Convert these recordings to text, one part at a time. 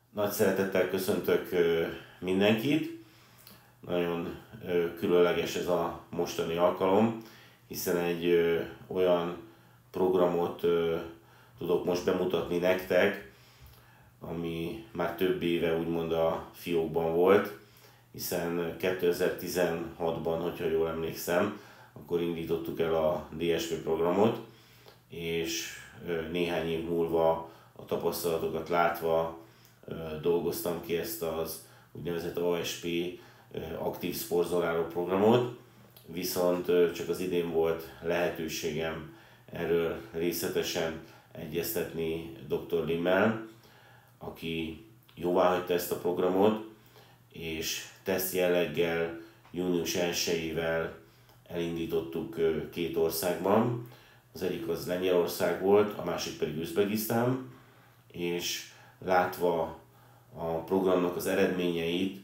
Nagy szeretettel köszöntök mindenkit. Nagyon különleges ez a mostani alkalom, hiszen egy olyan programot tudok most bemutatni nektek, ami már több éve úgymond a fiókban volt, hiszen 2016-ban, hogyha jól emlékszem, akkor indítottuk el a DSP programot, és néhány év múlva a tapasztalatokat látva dolgoztam ki ezt az úgynevezett ASP aktív sportzoláló programot, viszont csak az idén volt lehetőségem erről részletesen egyeztetni dr. Limmel, aki jóváhagyta ezt a programot, és teszt jelleggel június 1-ével elindítottuk két országban. Az egyik az Lengyelország volt, a másik pedig Üzbegisztán, és látva a programnak az eredményeit,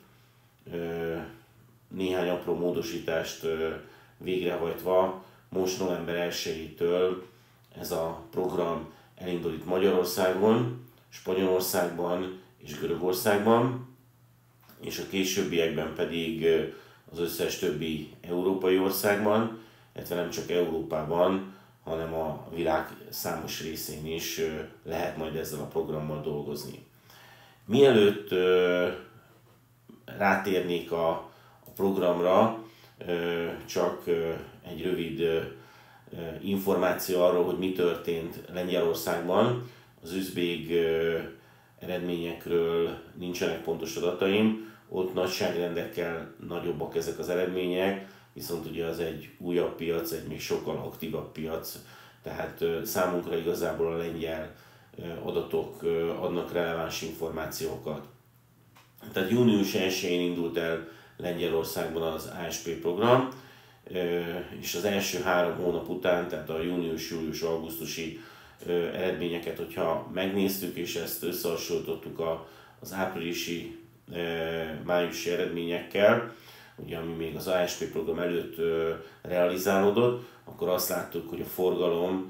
néhány apró módosítást végrehajtva, most november 1-től ez a program elindul itt Magyarországon, Spanyolországban és Görögországban, és a későbbiekben pedig az összes többi európai országban, illetve nem csak Európában, hanem a világ számos részén is lehet majd ezzel a programmal dolgozni. Mielőtt rátérnék a programra, csak egy rövid információ arról, hogy mi történt Lengyelországban. Az üzbég eredményekről nincsenek pontos adataim, ott nagyságrendekkel nagyobbak ezek az eredmények, viszont ugye az egy újabb piac, egy még sokkal aktívabb piac, tehát számunkra igazából a lengyel adatok adnak releváns információkat. Tehát június 1-én indult el Lengyelországban az ASP program, és az első 3 hónap után, tehát a június, július, augusztusi eredményeket, hogyha megnéztük, és ezt összehasonlítottuk az áprilisi, májusi eredményekkel, ugye, ami még az ASP program előtt realizálódott, akkor azt láttuk, hogy a forgalomban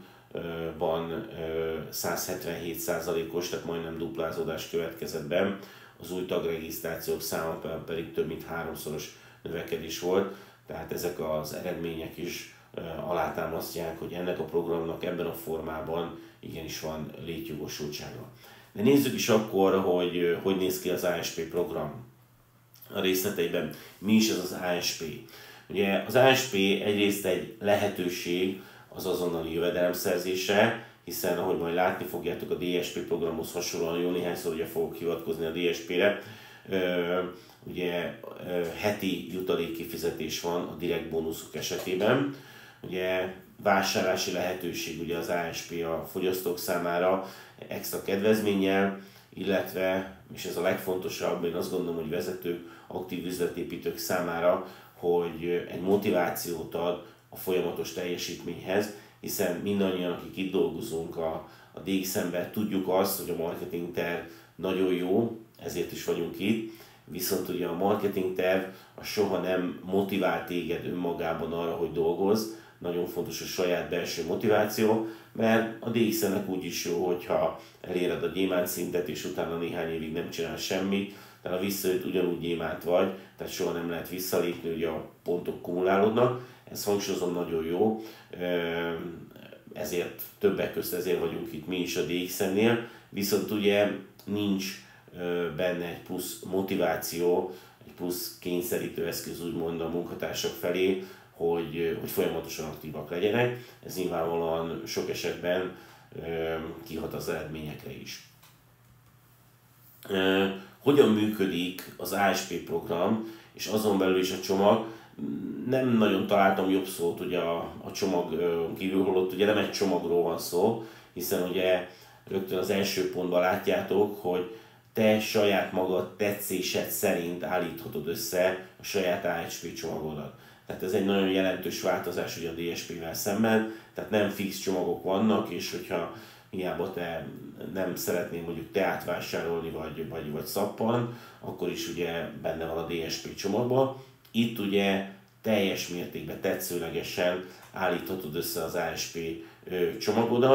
177%-os, tehát majdnem duplázódás következett be, az új tagregisztrációk száma pedig több mint 3-szoros növekedés volt, tehát ezek az eredmények is alátámasztják, hogy ennek a programnak ebben a formában igenis van létjogosultsága. De nézzük is akkor, hogy néz ki az ASP program a részleteiben. Mi is ez az ASP? Ugye az ASP egyrészt egy lehetőség az azonnali jövedelemszerzésre, hiszen ahogy majd látni fogjátok, a DSP programhoz hasonlóan jó néhányszor ugye fogok hivatkozni a DSP-re, ugye heti jutalékkifizetés van a direkt bónuszok esetében. Ugye vásárlási lehetőség ugye az ASP a fogyasztók számára extra kedvezménnyel, illetve, és ez a legfontosabb, én azt gondolom, hogy vezetők, aktív üzletépítők számára, hogy egy motivációt ad a folyamatos teljesítményhez, hiszen mindannyian, akik itt dolgozunk a DXM-ben, tudjuk azt, hogy a marketing terv nagyon jó, ezért is vagyunk itt, viszont ugye a marketing terv soha nem motivál téged önmagában arra, hogy dolgozz, nagyon fontos a saját belső motiváció, mert a DXM-nek úgy is jó, hogyha eléred a gyémánt szintet, és utána néhány évig nem csinál semmit, tehát a visszajött ugyanúgy gyémánt vagy, tehát soha nem lehet visszalépni, ugye a pontok kumulálódnak. Ez hangsúlyozom nagyon jó, ezért többek közt ezért vagyunk itt mi is a DXM-nél, viszont ugye nincs benne egy plusz motiváció, egy plusz kényszerítő eszköz úgymond a munkatársak felé, hogy folyamatosan aktívak legyenek. Ez nyilvánvalóan sok esetben kihat az eredményekre is. Hogyan működik az ASP program, és azon belül is a csomag? Nem nagyon találtam jobb szót ugye a csomag kívül, holott ugye nem egy csomagról van szó, hiszen ugye rögtön az első pontban látjátok, hogy te saját magad tetszésed szerint állíthatod össze a saját ASP csomagodat. Tehát ez egy nagyon jelentős változás ugye a DSP-vel szemben, tehát nem fix csomagok vannak, és hogyha hiába te nem szeretnél mondjuk teát vásárolni, vagy szappan, akkor is ugye benne van a DSP csomagban. Itt ugye teljes mértékben tetszőlegesen állíthatod össze az ASP csomagodat,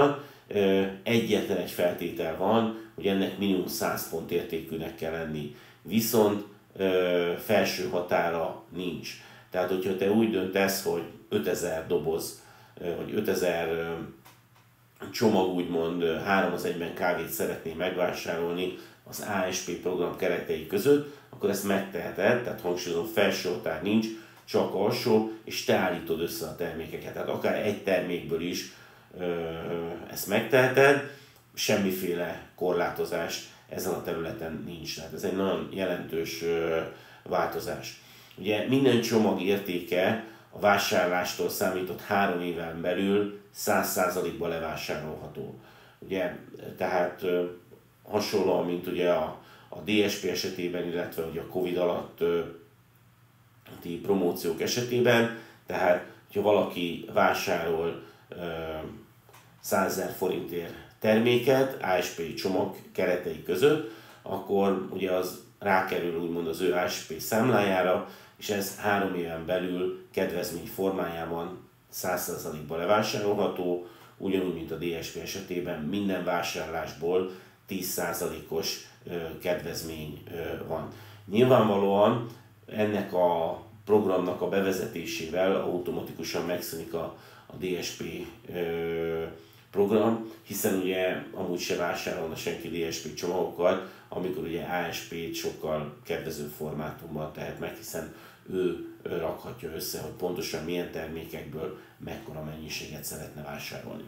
egyetlen egy feltétel van, hogy ennek minimum 100 pont értékűnek kell lenni. Viszont felső határa nincs. Tehát, hogyha te úgy döntesz, hogy 5000 doboz, vagy 5000 csomag úgymond 3-1-ben kávét szeretnél megvásárolni az ASP program keretei között, akkor ezt megteheted, tehát hangsúlyozom, felső határ nincs, csak alsó, és te állítod össze a termékeket. Tehát akár egy termékből is ezt megteheted, semmiféle korlátozás ezen a területen nincs. Tehát ez egy nagyon jelentős változás. Ugye minden csomag értéke a vásárlástól számított 3 éven belül 100%-ban levásárolható. Ugye, tehát hasonlóan, mint ugye a DSP esetében, illetve ugye a Covid alatti promóciók esetében, tehát ha valaki vásárol 100 000 forintért terméket ASP csomag keretei között, akkor ugye az rákerül úgymond az ő ASP számlájára, és ez 3 éven belül kedvezmény formájában 100%-ban levásárolható, ugyanúgy, mint a DSP esetében minden vásárlásból 10%-os kedvezmény van. Nyilvánvalóan ennek a programnak a bevezetésével automatikusan megszűnik a DSP program, hiszen ugye amúgy se vásárolna senki DSP csomagokat, amikor ugye ASP-t sokkal kedvezőbb formátumban tehet meg, hiszen ő rakhatja össze, hogy pontosan milyen termékekből mekkora mennyiséget szeretne vásárolni.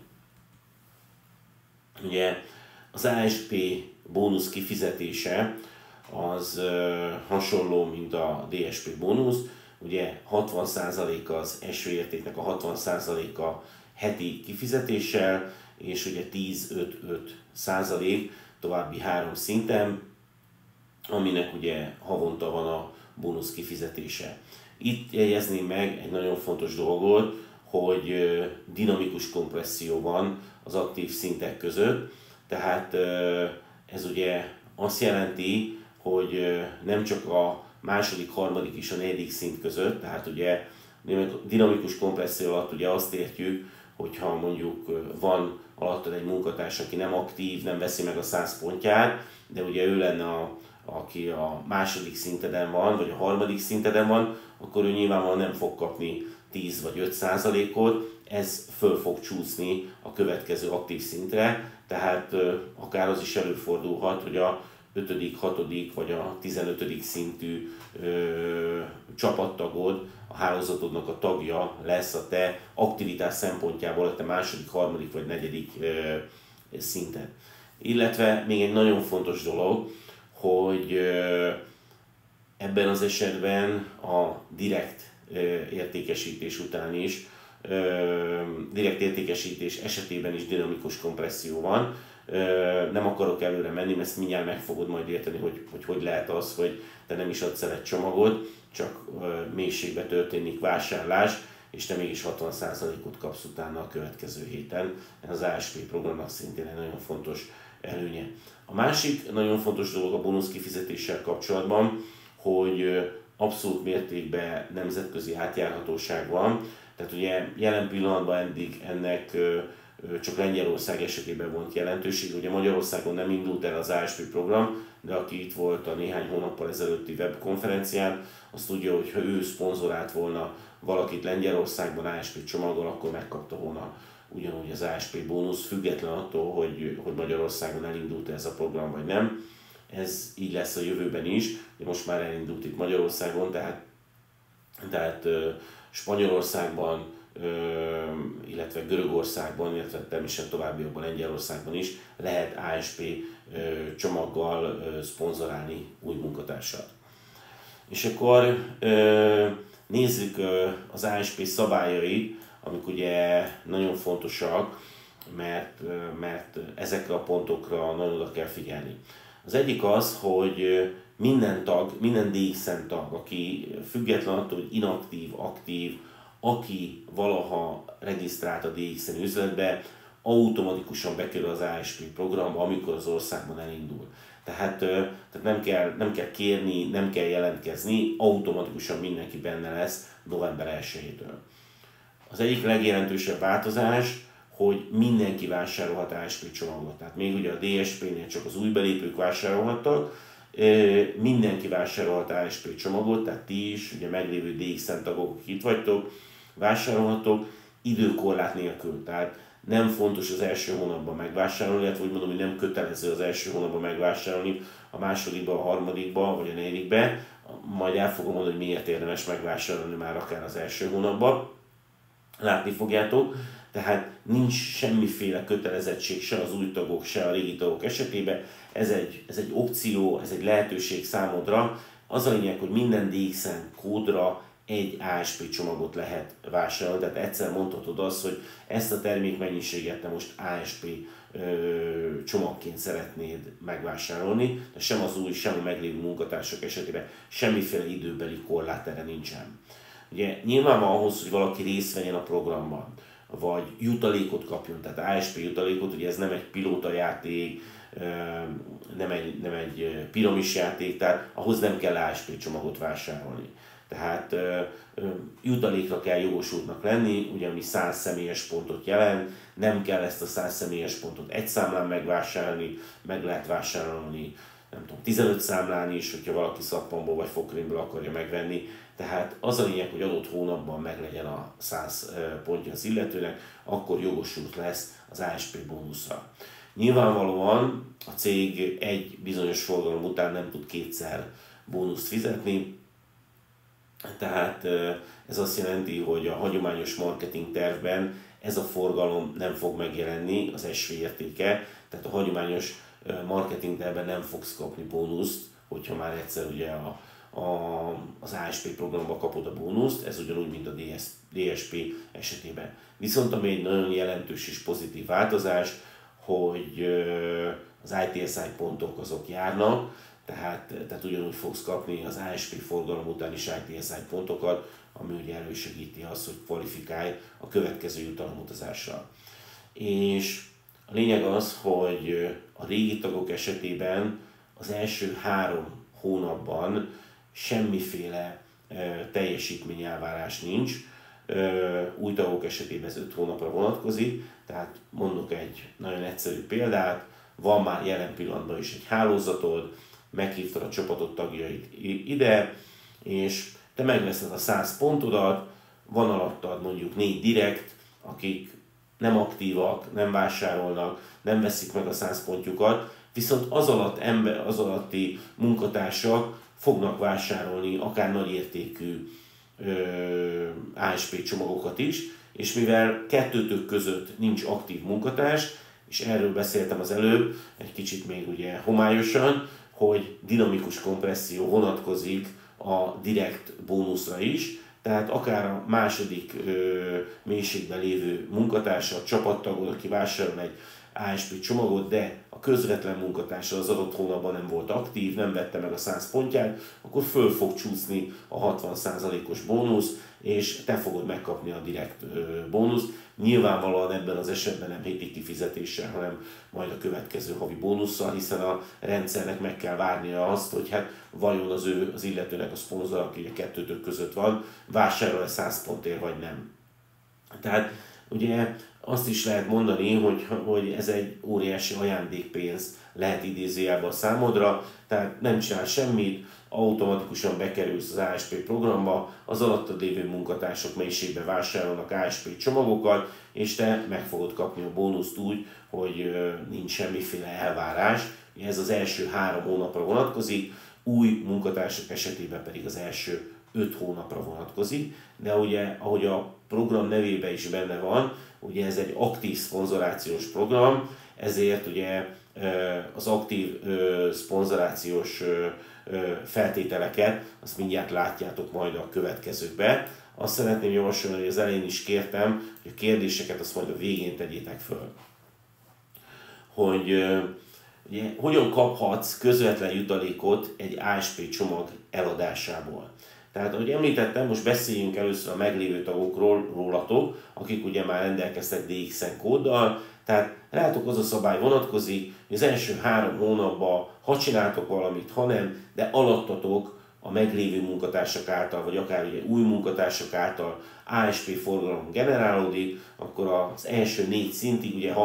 Ugye az ASP bónusz kifizetése az hasonló, mint a DSP bónusz, ugye 60% az esőértéknek a 60%-a heti kifizetéssel, és ugye 10-5-5% további 3 szinten, aminek ugye havonta van a bónusz kifizetése. Itt jegyezném meg egy nagyon fontos dolgot, hogy dinamikus kompresszió van az aktív szintek között, tehát ez ugye azt jelenti, hogy nem csak a második, harmadik és a negyedik szint között, tehát ugye dinamikus kompresszió alatt ugye azt értjük, hogyha mondjuk van alattad egy munkatárs, aki nem aktív, nem veszi meg a 100 pontját, de ugye ő lenne aki a második szinteden van, vagy a harmadik szinteden van, akkor ő nyilvánvalóan nem fog kapni 10 vagy 5%-ot, ez föl fog csúszni a következő aktív szintre, tehát akár az is előfordulhat, hogy a 5., 6. vagy a 15. szintű csapattagod, a hálózatodnak a tagja lesz a te aktivitás szempontjából a te második, harmadik vagy negyedik szinten. Illetve még egy nagyon fontos dolog, hogy ebben az esetben a direkt értékesítés után is, direkt értékesítés esetében is dinamikus kompresszió van. Nem akarok előre menni, mert ezt mindjárt meg fogod majd érteni, hogy lehet az, hogy te nem is adsz el egy csomagot, csak mélységbe történik vásárlás, és te mégis 60%-ot kapsz utána a következő héten. Ez az ASP programnak szintén egy nagyon fontos előnye. A másik nagyon fontos dolog a bónusz kifizetéssel kapcsolatban, hogy abszolút mértékben nemzetközi átjárhatóság van. Tehát ugye jelen pillanatban eddig ennek csak Lengyelország esetében volt jelentőség. Ugye Magyarországon nem indult el az ASP program, de aki itt volt a néhány hónappal ezelőtti webkonferencián, azt tudja, hogy ha ő szponzorált volna valakit Lengyelországban ASP csomaggal, akkor megkapta volna ugyanúgy az ASP bónusz, független attól, hogy Magyarországon elindult ez a program vagy nem. Ez így lesz a jövőben is, de most már elindult itt Magyarországon, tehát Spanyolországban, illetve Görögországban, illetve természetesen továbbiakban Lengyelországban is lehet ASP csomaggal szponzorálni új munkatársat. És akkor nézzük az ASP szabályait, amik ugye nagyon fontosak, mert ezekre a pontokra nagyon oda kell figyelni. Az egyik az, hogy minden tag, minden DXN tag, aki független attól, hogy inaktív, aktív, aki valaha regisztrált a DXN üzletbe, automatikusan bekerül az ASP programba, amikor az országban elindul. Tehát nem kell kérni, nem kell jelentkezni, automatikusan mindenki benne lesz november 1-től. Az egyik legjelentősebb változás, hogy mindenki vásárolhat ASP csomagot. Tehát még ugye a DSP-nél csak az új belépők vásárolhattak, mindenki vásárolhat ASP csomagot, tehát ti is, ugye meglévő DXN tagok, akik itt vagytok, vásárolhatok időkorlát nélkül. Tehát nem fontos az első hónapban megvásárolni, illetve úgy mondom, hogy nem kötelező az első hónapban megvásárolni, a másodikban, a harmadikban vagy a negyedikben. Majd el fogom mondani, hogy miért érdemes megvásárolni már akár az első hónapban. Látni fogjátok, tehát nincs semmiféle kötelezettség se az új tagok, se a régi tagok esetében. Ez egy opció, ez egy lehetőség számodra. Az a lényeg, hogy minden DXN kódra egy ASP csomagot lehet vásárolni, tehát egyszer mondhatod azt, hogy ezt a termékmennyiséget te most ASP csomagként szeretnéd megvásárolni, de sem az új, sem a meglévő munkatársak esetében semmiféle időbeli korlát erre nincsen. Ugye nyilván ahhoz, hogy valaki részt vegyen a programban, vagy jutalékot kapjon, tehát ASP jutalékot, ugye ez nem egy pilótajáték, nem egy piramis játék, tehát ahhoz nem kell ASP csomagot vásárolni. Tehát jutalékra kell jogosultnak lenni, ugye ami 100 személyes pontot jelent, nem kell ezt a 100 személyes pontot egy számlán megvásárolni, meg lehet vásárolni, nem tudom, 15 számlán is, hogyha valaki szappanból vagy fogkrémből akarja megvenni. Tehát az a lényeg, hogy adott hónapban meglegyen a 100 pontja az illetőnek, akkor jogosult lesz az ASP bónuszra. Nyilvánvalóan a cég egy bizonyos forgalom után nem tud kétszer bónuszt fizetni, tehát ez azt jelenti, hogy a hagyományos marketing tervben ez a forgalom nem fog megjelenni, az SV értéke, tehát a hagyományos marketing tervben nem fogsz kapni bónuszt, hogyha már egyszer ugye az ASP programba kapod a bónuszt, ez ugyanúgy, mint a DSP esetében. Viszont ami egy nagyon jelentős és pozitív változás, hogy az ITSI pontok azok járnak, tehát ugyanúgy fogsz kapni az ASP forgalom után is ITSI pontokat, ami ugye elősegíti azt, hogy kvalifikálj a következő jutalomutazásra. És a lényeg az, hogy a régi tagok esetében az első 3 hónapban semmiféle teljesítményelvárás nincs, új tagok esetében ez 5 hónapra vonatkozik, tehát mondok egy nagyon egyszerű példát, van már jelen pillanatban is egy hálózatod, meghívtad a csapatot tagjait ide, és te megveszed a 100 pontodat, van alattad mondjuk 4 direkt, akik nem aktívak, nem vásárolnak, nem veszik meg a 100 pontjukat, viszont az alatti munkatársak fognak vásárolni akár nagyértékű ASP csomagokat is, és mivel kettőtök között nincs aktív munkatárs, és erről beszéltem az előbb, egy kicsit még ugye homályosan, hogy dinamikus kompresszió vonatkozik a direkt bónuszra is, tehát akár a második mélységben lévő munkatársa, a csapattagod, aki vásárol egy ASP csomagot, de a közvetlen munkatársa az adott hónapban nem volt aktív, nem vette meg a 100 pontját, akkor föl fog csúszni a 60%-os bónusz, és te fogod megkapni a direkt bónuszt. Nyilvánvalóan ebben az esetben nem héti kifizetéssel, hanem majd a következő havi bónusszal, hiszen a rendszernek meg kell várnia azt, hogy hát vajon az illetőnek a szponzor, aki a kettőtök között van, vásárol-e 100 pontért vagy nem. Tehát ugye azt is lehet mondani, hogy ez egy óriási ajándékpénz lehet idézőjelben a számodra, tehát nem csinál semmit, automatikusan bekerülsz az ASP programba, az alattad lévő munkatársak mélységben vásárolnak ASP csomagokat, és te meg fogod kapni a bónuszt úgy, hogy nincs semmiféle elvárás. Ez az első 3 hónapra vonatkozik, új munkatársak esetében pedig az első 5 hónapra vonatkozik, de ugye, ahogy a program nevében is benne van, ugye ez egy aktív szponzorációs program, ezért ugye az aktív szponzorációs feltételeket, azt mindjárt látjátok majd a következőkben. Azt szeretném javasolni, hogy az elején is kértem, hogy a kérdéseket azt majd a végén tegyétek föl. Hogy ugye, hogyan kaphatsz közvetlen jutalékot egy ASP csomag eladásából. Tehát, ahogy említettem, most beszéljünk először a meglévő tagokról, rólatok, akik ugye már rendelkeztek DXN kóddal, tehát rátok az a szabály vonatkozik, hogy az első 3 hónapban, ha csináltok valamit, ha nem, de alattatok a meglévő munkatársak által, vagy akár ugye új munkatársak által ASP forgalom generálódik, akkor az első 4 szintig ugye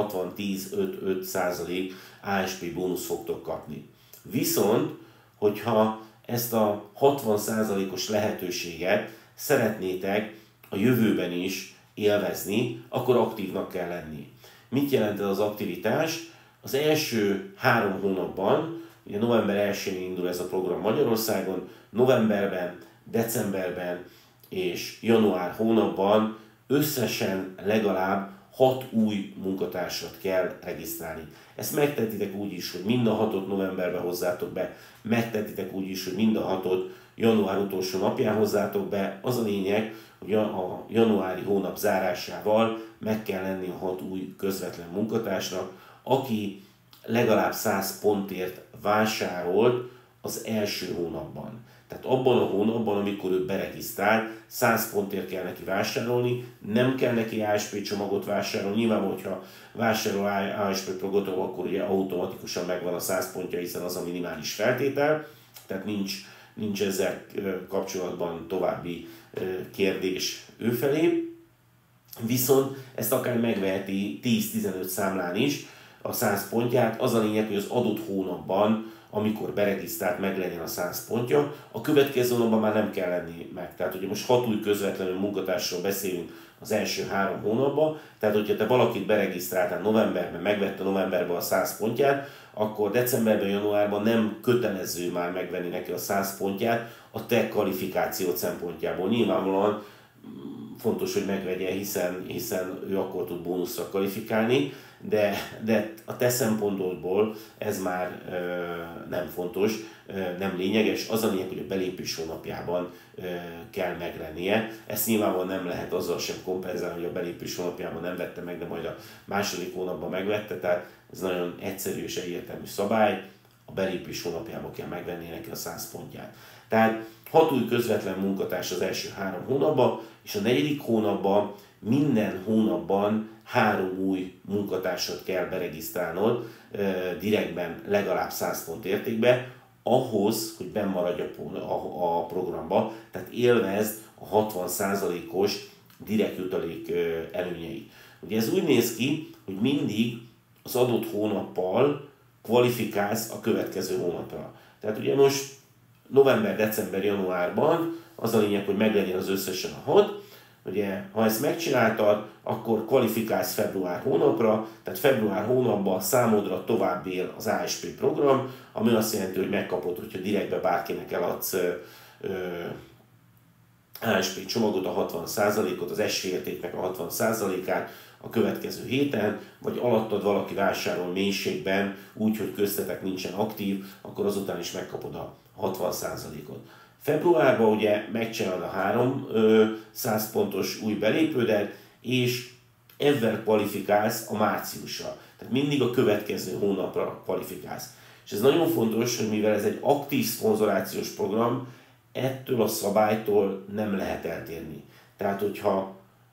60-10-5-5% ASP bónusz fogtok kapni. Viszont, hogyha ezt a 60%-os lehetőséget szeretnétek a jövőben is élvezni, akkor aktívnak kell lenni. Mit jelent ez az aktivitás? Az első 3 hónapban, ugye november 1-én indul ez a program Magyarországon, novemberben, decemberben és január hónapban összesen legalább 6 új munkatársat kell regisztrálni. Ezt megtehetitek úgy is, hogy mind a 6-ot novemberben hozzátok be, megtehetitek úgy is, hogy mind a 6-ot január utolsó napján hozzátok be. Az a lényeg, hogy a januári hónap zárásával meg kell lenni a 6 új közvetlen munkatársnak, aki legalább 100 pontért vásárolt az első hónapban. Tehát abban a hónapban, amikor ő beregisztrál, 100 pontért kell neki vásárolni, nem kell neki ASP csomagot vásárolni. Nyilván, hogyha vásárol ASP csomagot, akkor ugye automatikusan megvan a 100 pontja, hiszen az a minimális feltétel, tehát nincs ezzel kapcsolatban további kérdés ő felé. Viszont ezt akár megveheti 10-15 számlán is a 100 pontját. Az a lényeg, hogy az adott hónapban, amikor beregisztrált, meglegyen a 100 pontja, a következő hónapban már nem kell lenni meg. Tehát ugye most 6 új közvetlenül munkatársról beszélünk az első 3 hónapban, tehát hogyha te valakit beregisztráltál novemberben, megvette novemberben a 100 pontját, akkor decemberben, januárban nem kötelező már megvenni neki a 100 pontját a te kvalifikációt szempontjából. Nyilvánvalóan fontos, hogy megvegye, hiszen ő akkor tud bónuszra kvalifikálni, de a te szempontból ez már nem fontos, nem lényeges. Az a lényeg, hogy a belépés hónapjában kell meglennie. Ezt nyilvánvalóan nem lehet azzal sem kompenzálni, hogy a belépés hónapjában nem vette meg, de majd a második hónapban megvette. Tehát ez nagyon egyszerű és egyértelmű szabály. A belépés hónapjában kell megvenni neki a 100 pontját. Tehát 6 új közvetlen munkatárs az első 3 hónapban, és a 4. hónapban minden hónapban 3 új munkatársat kell beregisztrálnod direktben legalább 100 pont értékbe, ahhoz, hogy benn maradj a programba, tehát élvezd a 60%-os direkt jutalék előnyeit. Ugye ez úgy néz ki, hogy mindig az adott hónappal kvalifikálsz a következő hónapra. Tehát ugye most november, december, januárban az a lényeg, hogy meglegyen az összesen a 6. Ugye, ha ezt megcsináltad, akkor kvalifikálsz február hónapra, tehát február hónapban számodra tovább él az ASP program, ami azt jelenti, hogy megkapod, hogyha direktbe bárkinek eladsz ASP csomagot, a 60%-ot, az esély értéknek a 60%-át a következő héten, vagy alattad valaki vásárol mélységben, úgy, hogy köztetek nincsen aktív, akkor azután is megkapod a 60%-ot. Februárban ugye megcsinálod a 300 pontos új belépődet, és ebben kvalifikálsz a márciusra. Tehát mindig a következő hónapra kvalifikálsz. És ez nagyon fontos, hogy mivel ez egy aktív szponzorációs program, ettől a szabálytól nem lehet eltérni. Tehát, hogyha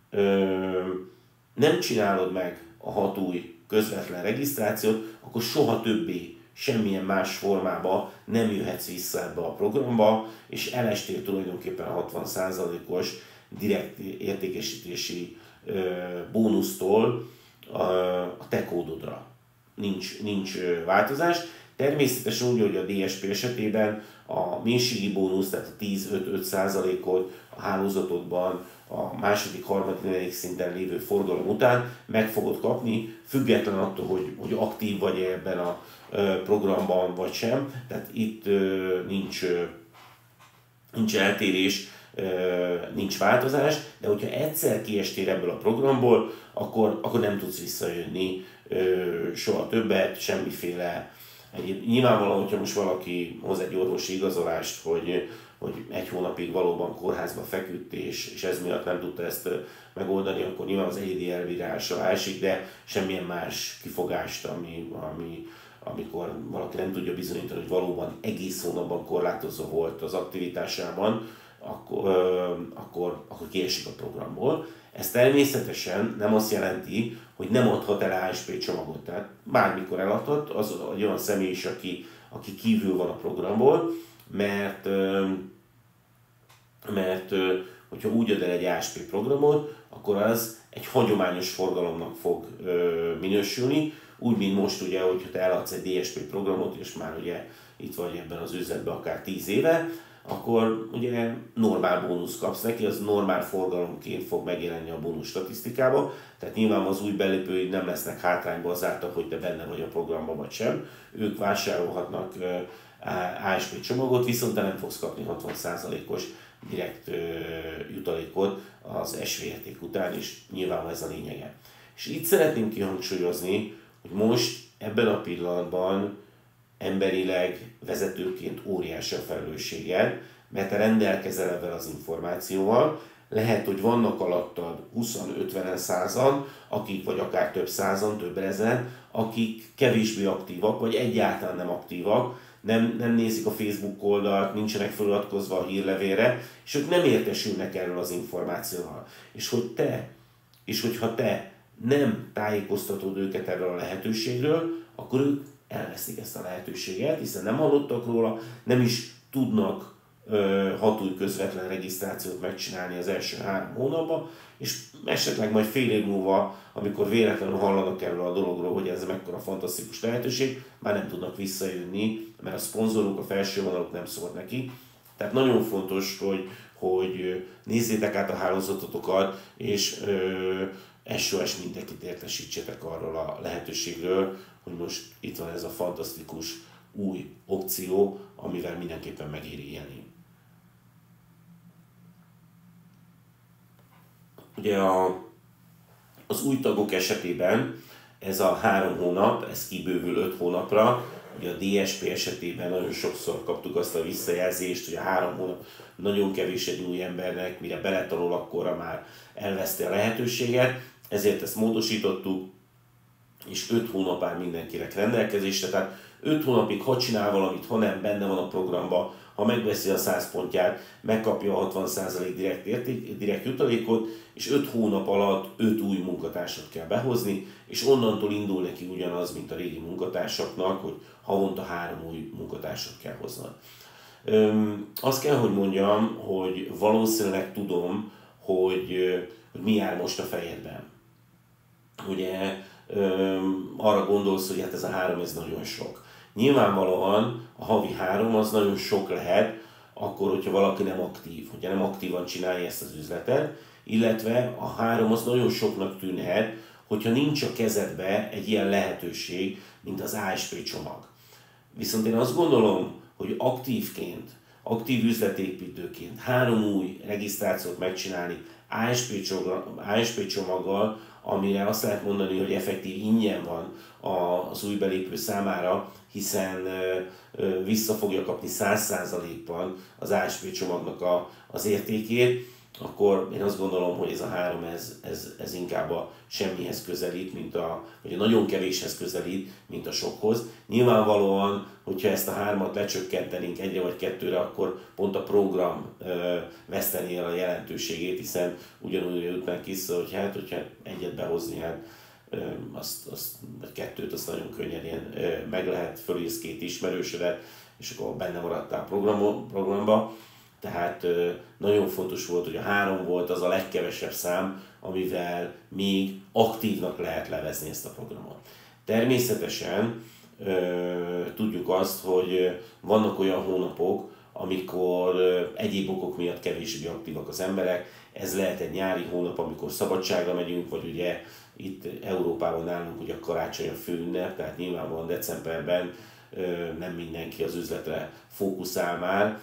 nem csinálod meg a 6 új közvetlen regisztrációt, akkor soha többé semmilyen más formába nem jöhetsz vissza ebbe a programba, és elestél tulajdonképpen a 60%-os direkt értékesítési bónusztól a te kódodra. Nincs változás. Természetesen úgy, hogy a DSP esetében a mélységi bónusz, tehát a 10-5-5%-ot a hálózatodban a második, harmadik, negyedik szinten lévő forgalom után meg fogod kapni, független attól, hogy aktív vagy ebben a programban vagy sem. Tehát itt nincs eltérés, nincs változás, de hogyha egyszer kiestél ebből a programból, akkor nem tudsz visszajönni soha többet, semmiféle. Nyilvánvalóan, hogyha most valaki hoz egy orvosi igazolást, hogy 1 hónapig valóban kórházba feküdt, és ez miatt nem tudta ezt megoldani, akkor nyilván az egyedi elbírálásra esik, de semmilyen más kifogást, amikor valaki nem tudja bizonyítani, hogy valóban egész hónapban korlátozva volt az aktivitásában, akkor kiesik a programból. Ez természetesen nem azt jelenti, hogy nem adhat el ASP csomagot. Tehát bármikor eladhat, az egy olyan személy is, aki kívül van a programból, mert hogyha úgy ad el egy ASP programot, akkor az egy hagyományos forgalomnak fog minősülni, úgy, mint most ugye, hogyha te eladsz egy DSP programot, és már ugye itt vagy ebben az üzletben akár 10 éve, akkor ugye normál bónusz kapsz neki, az normál forgalomként fog megjelenni a bónusz statisztikába, tehát nyilván az új belépőid nem lesznek hátrányban azáltal, hogy te benne vagy a programban vagy sem, ők vásárolhatnak ASP csomagot, viszont te nem fogsz kapni 60%-os direkt jutalékot az SV érték után, és nyilván ez a lényege. És itt szeretném kihangsúlyozni, hogy most ebben a pillanatban emberileg, vezetőként óriási a felelősséged, mert te rendelkezel ebben az információval, lehet, hogy vannak alattad 20-50 százan, akik vagy akár több százan, több ezen, akik kevésbé aktívak, vagy egyáltalán nem aktívak, nem nézik a Facebook oldalt, nincsenek feliratkozva a hírlevélre, és ők nem értesülnek erről az információval. És hogyha te nem tájékoztatod őket erről a lehetőségről, akkor ők elvesztik ezt a lehetőséget, hiszen nem hallottak róla, nem is tudnak hatúj közvetlen regisztrációt megcsinálni az első 3 hónapban, és esetleg majd fél év múlva, amikor véletlenül hallanak erről a dologról, hogy ez mekkora fantasztikus lehetőség, már nem tudnak visszajönni, mert a szponzorok, a felső vonalok nem szól neki. Tehát nagyon fontos, hogy nézzétek át a hálózatotokat, és SOS mindenkit értesítsetek arról a lehetőségről, hogy most itt van ez a fantasztikus új opció, amivel mindenképpen megéri élni. Ugye az új tagok esetében ez a 3 hónap, ez kibővül 5 hónapra. Ugye a DSP esetében nagyon sokszor kaptuk azt a visszajelzést, hogy a 3 hónap nagyon kevés egy új embernek, mire beletanul, akkorra már elveszti a lehetőséget. Ezért ezt módosítottuk, és 5 hónap áll mindenkinek rendelkezésre. Tehát 5 hónapig ha csinál valamit, ha nem, benne van a programba, ha megveszi a 100 pontját, megkapja a 60% direkt jutalékot, és 5 hónap alatt 5 új munkatársat kell behozni, és onnantól indul neki ugyanaz, mint a régi munkatársaknak, hogy havonta 3 új munkatársat kell hoznod. Azt kell, hogy mondjam, hogy valószínűleg tudom, hogy mi jár most a fejedben. Ugye arra gondolsz, hogy hát ez a 3, ez nagyon sok. Nyilvánvalóan a havi 3 az nagyon sok lehet, akkor, hogyha valaki nem aktív, hogyha nem aktívan csinálja ezt az üzletet, illetve a 3 az nagyon soknak tűnhet, hogyha nincs a kezedbe egy ilyen lehetőség, mint az ASP csomag. Viszont én azt gondolom, hogy aktívként, aktív üzletépítőként 3 új regisztrációt megcsinálni ASP csomaggal, amire azt lehet mondani, hogy effektív ingyen van az új belépő számára, hiszen vissza fogja kapni 100%-ban az ASP csomagnak az értékét, akkor én azt gondolom, hogy ez a 3 ez inkább a semmihez közelít, vagy a nagyon kevéshez közelít, mint a sokhoz. Nyilvánvalóan, hogyha ezt a 3-at lecsökkentenénk 1-re vagy 2-re, akkor pont a program vesztené el a jelentőségét, hiszen ugyanúgy jutnánk vissza, hogy hát, hogyha 1-et behozni, hát vagy 2-t, azt nagyon könnyen meg lehet, fölírsz 2 ismerősödet, és akkor benne maradtál programba. Tehát nagyon fontos volt, hogy a 3 volt az a legkevesebb szám, amivel még aktívnak lehet levezni ezt a programot. Természetesen tudjuk azt, hogy vannak olyan hónapok, amikor egyéb okok miatt kevésbé aktívak az emberek. Ez lehet egy nyári hónap, amikor szabadságra megyünk, vagy ugye itt Európában nálunk ugye a karácsony a fő ünnep, tehát nyilvánvalóan decemberben nem mindenki az üzletre fókuszál már,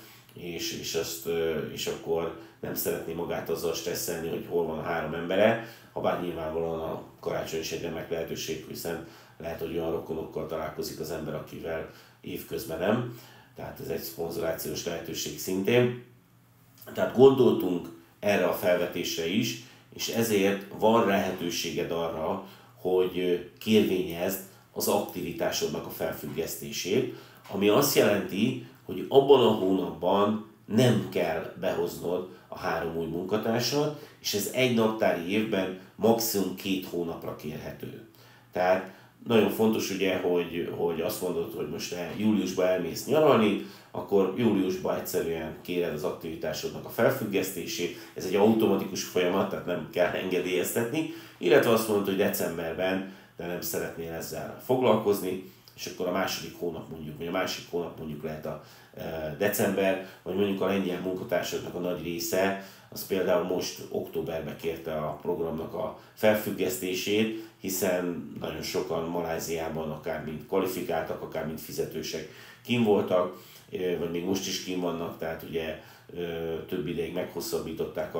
és akkor nem szeretné magát azzal stresszelni, hogy hol van a 3 embere, habár nyilvánvalóan a karácsony is egy remek lehetőség, hiszen lehet, hogy olyan rokonokkal találkozik az ember, akivel évközben nem, tehát ez egy szponzorációs lehetőség szintén. Tehát gondoltunk erre a felvetésre is, és ezért van lehetőséged arra, hogy kérvényezd az aktivitásodnak a felfüggesztését, ami azt jelenti, hogy abban a hónapban nem kell behoznod a 3 új munkatársat, és ez egy naptári évben maximum 2 hónapra kérhető. Tehát nagyon fontos ugye, hogy azt mondod, hogy most te júliusban elmész nyaralni, akkor júliusban egyszerűen kéred az aktivitásodnak a felfüggesztését, ez egy automatikus folyamat, tehát nem kell engedélyeztetni, illetve azt mondod, hogy decemberben te nem szeretnél ezzel foglalkozni, és akkor a második hónap mondjuk, vagy a másik hónap mondjuk lehet a december, vagy mondjuk a lengyel munkatársaknak a nagy része, az például most októberben kérte a programnak a felfüggesztését, hiszen nagyon sokan Maláziában akár mint kvalifikáltak, akár mint fizetősek kín voltak, vagy még most is kín vannak, tehát ugye több ideig meghosszabbították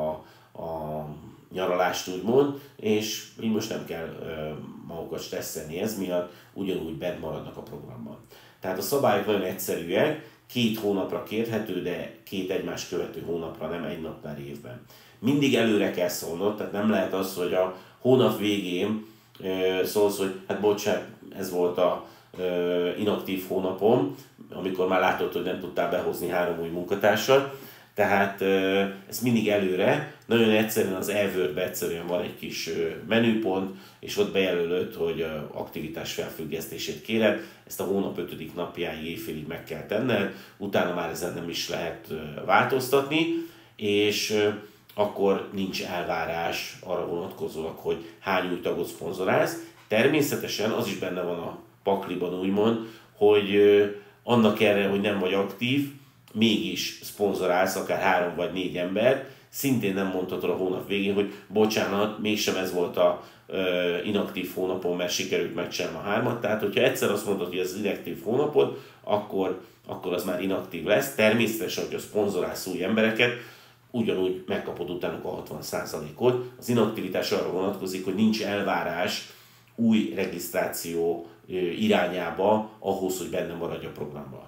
a nyaralást úgymond, és így most nem kell magukat stresszelni ez miatt, ugyanúgy bent maradnak a programban. Tehát a szabályok nagyon egyszerűek, 2 hónapra kérhető, de 2 egymást követő hónapra, nem egy nap per évben. Mindig előre kell szólnod, tehát nem lehet az, hogy a hónap végén szólsz, hogy hát bocsánat, ez volt a inaktív hónapom, amikor már látod, hogy nem tudtál behozni 3 új munkatársat. Tehát ez mindig előre, nagyon egyszerűen az eWord-ben egyszerűen van egy kis menüpont, és ott bejelölöd, hogy aktivitás felfüggesztését kéred, ezt a hónap 5. napjáig éjfélig meg kell tenned, utána már ezen nem is lehet változtatni, és akkor nincs elvárás arra vonatkozólag, hogy hány új tagot szponzorálsz. Természetesen az is benne van a pakliban úgymond, hogy annak erre, hogy nem vagy aktív, mégis szponzorálsz akár 3 vagy 4 embert, szintén nem mondhatod a hónap végén, hogy bocsánat, mégsem ez volt a inaktív hónapon, mert sikerült megcsinálni a 3-at. Tehát, hogyha egyszer azt mondod, hogy ez az inaktív hónapod, akkor az már inaktív lesz. Természetesen, hogyha szponzorálsz új embereket, ugyanúgy megkapod utánuk a 60%-ot. Az inaktivitás arra vonatkozik, hogy nincs elvárás új regisztráció irányába ahhoz, hogy benne maradj a programban.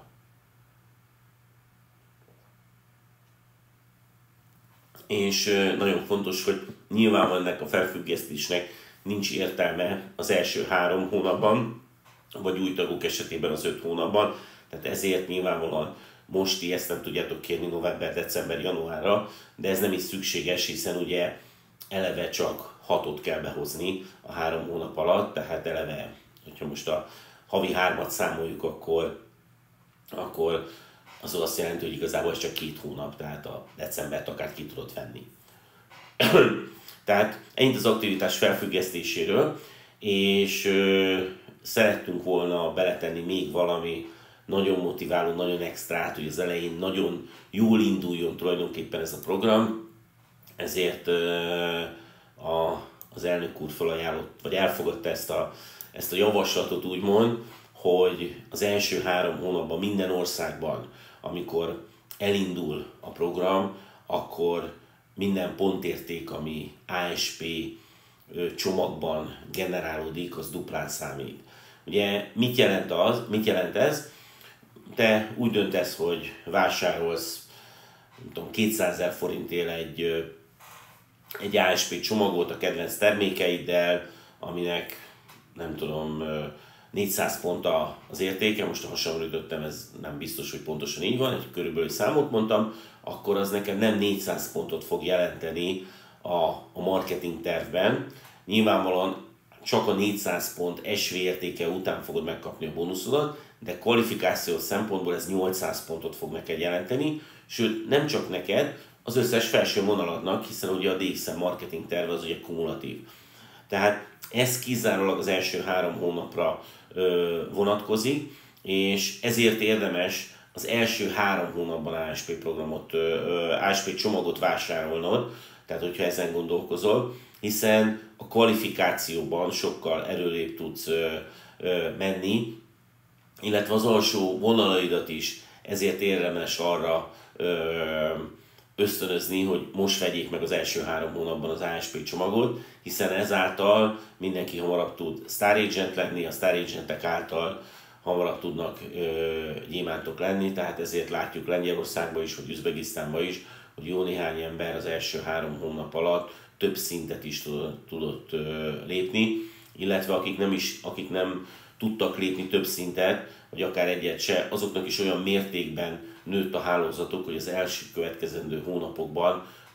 És nagyon fontos, hogy nyilván ennek a felfüggesztésnek nincs értelme az első 3 hónapban, vagy új tagok esetében az 5 hónapban, tehát ezért nyilvánvalóan most ti ezt nem tudjátok kérni november, december, januárra, de ez nem is szükséges, hiszen ugye eleve csak 6-ot kell behozni a 3 hónap alatt, tehát eleve, hogyha most a havi 3-at számoljuk, akkor az azt jelenti, hogy igazából ez csak 2 hónap, tehát a decembert akár ki tudod venni. Tehát ennyit az aktivitás felfüggesztéséről, és szerettünk volna beletenni még valami nagyon motiváló, nagyon extrát, hogy az elején nagyon jól induljon tulajdonképpen ez a program, ezért az elnök úr felajánlott, vagy elfogadta ezt a javaslatot úgymond, hogy az első 3 hónapban minden országban, amikor elindul a program, akkor minden pontérték, ami ASP csomagban generálódik, az duplán számít. Ugye mit jelent ez? Te úgy döntesz, hogy vásárolsz, nem tudom, 200 000 forintért egy ASP csomagot a kedvenc termékeiddel, aminek nem tudom, 400 pont az értéke, most a hasamra ütöttem, ez nem biztos, hogy pontosan így van, egy körülbelül számot mondtam, akkor az neked nem 400 pontot fog jelenteni a marketing tervben. Nyilvánvalóan csak a 400 pont SV értéke után fogod megkapni a bónuszodat, de kvalifikációs szempontból ez 800 pontot fog neked jelenteni, sőt nem csak neked, az összes felső vonaladnak, hiszen ugye a DXM marketing terve az ugye kumulatív. Tehát ez kizárólag az első 3 hónapra vonatkozik, és ezért érdemes az első 3 hónapban ASP csomagot vásárolnod, tehát hogyha ezen gondolkozol, hiszen a kvalifikációban sokkal erőrébb tudsz menni, illetve az alsó vonalaidat is ezért érdemes arra ösztönözni, hogy most vegyék meg az első 3 hónapban az ASP csomagot, hiszen ezáltal mindenki hamarabb tud Star Agent lenni, a Star Agentek által hamarabb tudnak gyémántok lenni, tehát ezért látjuk Lengyelországban is, vagy Üzbegisztánban is, hogy jó néhány ember az első 3 hónap alatt több szintet is tudott lépni, illetve akik nem tudtak lépni több szintet, vagy akár egyet se, azoknak is olyan mértékben nőtt a hálózatok, hogy az első következendő hónapokban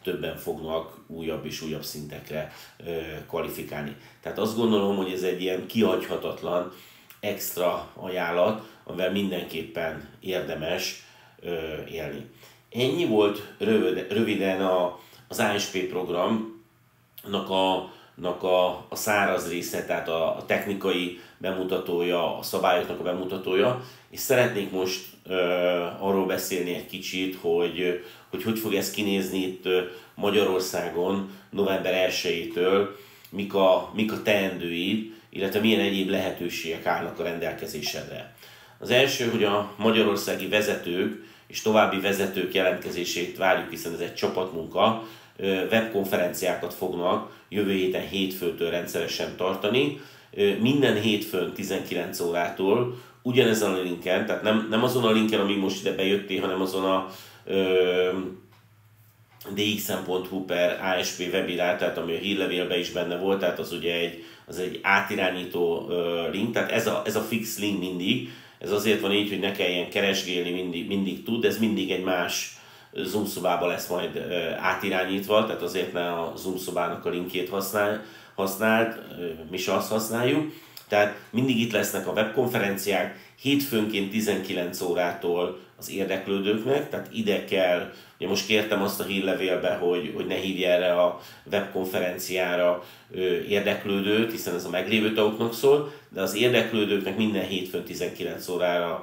többen fognak újabb és újabb szintekre kvalifikálni. Tehát azt gondolom, hogy ez egy ilyen kihagyhatatlan extra ajánlat, amivel mindenképpen érdemes élni. Ennyi volt röviden az ASP programnak a száraz része, tehát a technikai bemutatója, a szabályoknak a bemutatója, és szeretnék most arról beszélni egy kicsit, hogy fog ez kinézni itt Magyarországon november 1-től, mik a teendőid, illetve milyen egyéb lehetőségek állnak a rendelkezésedre. Az első, hogy a magyarországi vezetők és további vezetők jelentkezését várjuk, hiszen ez egy csapatmunka, webkonferenciákat fognak jövő héten hétfőtől rendszeresen tartani. Minden hétfőn 19 órától ugyanezen a linken, tehát nem azon a linken, ami most ide bejöttél, hanem azon a dxm.hu/ASP webirál, tehát ami a hírlevélben is benne volt, tehát az ugye egy átirányító link, tehát ez a fix link mindig. Ez azért van így, hogy ne kelljen keresgélni, mindig tud, ez mindig egy más Zoom szobába lesz majd átirányítva, tehát azért ne a Zoom szobának a linkjét használd, mi se azt használjuk. Tehát mindig itt lesznek a webkonferenciák, hétfőnként 19 órától az érdeklődőknek, tehát ide kell, ugye most kértem azt a hírlevélbe, hogy ne hívj erre a webkonferenciára érdeklődőt, hiszen ez a meglévő tagoknak szól, de az érdeklődőknek minden hétfőn 19 órára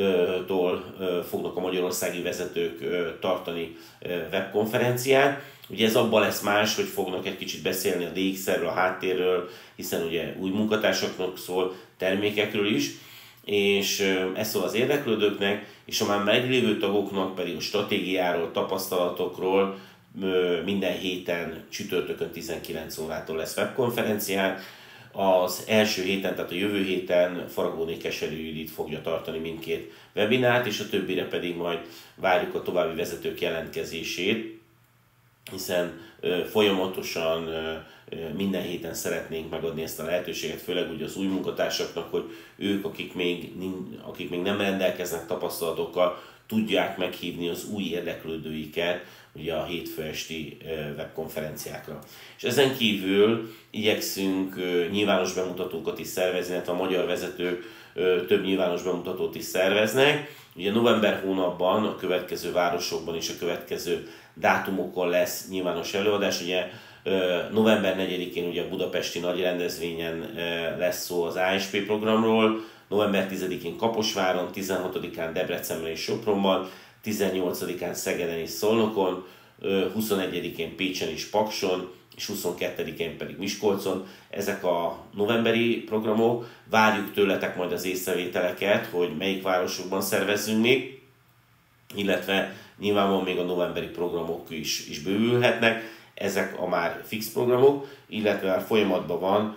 fognak a magyarországi vezetők tartani webkonferenciát. Ugye ez abban lesz más, hogy fognak egy kicsit beszélni a DX-ről, a háttérről, hiszen ugye új munkatársaknak szól, termékekről is, és ez szól az érdeklődőknek, és a már meglévő tagoknak pedig a stratégiáról, tapasztalatokról minden héten csütörtökön 19 órától lesz webkonferenciák. Az első héten, tehát a jövő héten Faragóné Keserű Judit fogja tartani mindkét webinárt, és a többire pedig majd várjuk a további vezetők jelentkezését, hiszen folyamatosan minden héten szeretnénk megadni ezt a lehetőséget, főleg ugye az új munkatársaknak, hogy ők, akik még nem rendelkeznek tapasztalatokkal, tudják meghívni az új érdeklődőiket ugye a hétfő esti webkonferenciákra. És ezen kívül igyekszünk nyilvános bemutatókat is szervezni, illetve a magyar vezetők több nyilvános bemutatót is szerveznek. Ugye november hónapban a következő városokban és a következő dátumokon lesz nyilvános előadás. Ugye november 4-én ugye a budapesti nagy rendezvényen lesz szó az ASP programról, november 10-én Kaposváron, 16-án Debrecenben és Sopronban, 18-án Szegeden és Szolnokon, 21-én Pécsen és Pakson, és 22-én pedig Miskolcon. Ezek a novemberi programok. Várjuk tőletek majd az észrevételeket, hogy melyik városokban szervezzünk még, illetve nyilvánvalóan még a novemberi programok is bővülhetnek. Ezek a már fix programok, illetve már folyamatban van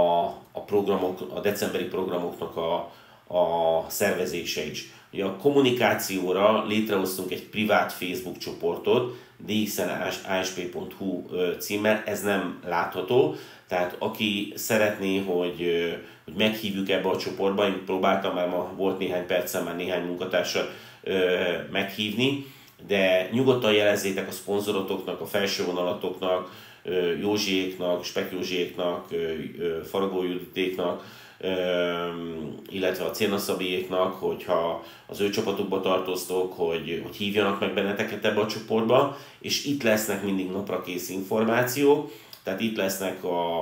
a decemberi programoknak a szervezése is. Ugye a kommunikációra létrehoztunk egy privát Facebook csoportot, dxnasp.hu címmel, ez nem látható, tehát aki szeretné, hogy meghívjuk ebbe a csoportba, én próbáltam már, ma volt néhány percen már néhány munkatársat meghívni, de nyugodtan jelezzétek a szponzorotoknak, a felső vonalatoknak, Józsiéknak, Spek Józsiéknak, Faragó Juditéknak, illetve a Cérna Szabiéknak, hogyha az ő csapatukba tartoztok, hogy hívjanak meg benneteket ebbe a csoportba, és itt lesznek mindig naprakész információk, tehát itt lesznek